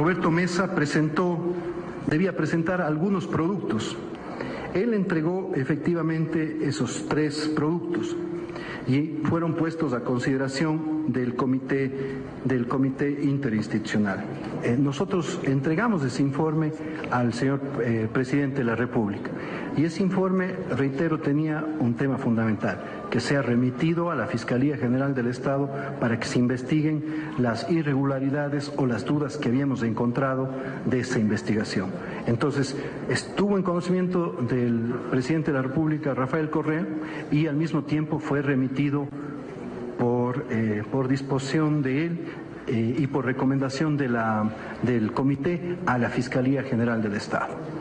Roberto Mesa debía presentar algunos productos. Él entregó efectivamente esos 3 productos y fueron puestos a consideración del comité interinstitucional. Nosotros entregamos ese informe al señor presidente de la República y ese informe, reitero, tenía un tema fundamental, que sea remitido a la Fiscalía General del Estado para que se investiguen las irregularidades o las dudas que habíamos encontrado de esa investigación. Entonces, estuvo en conocimiento del presidente de la República, Rafael Correa, y al mismo tiempo fue remitido por disposición de él y por recomendación del comité a la Fiscalía General del Estado.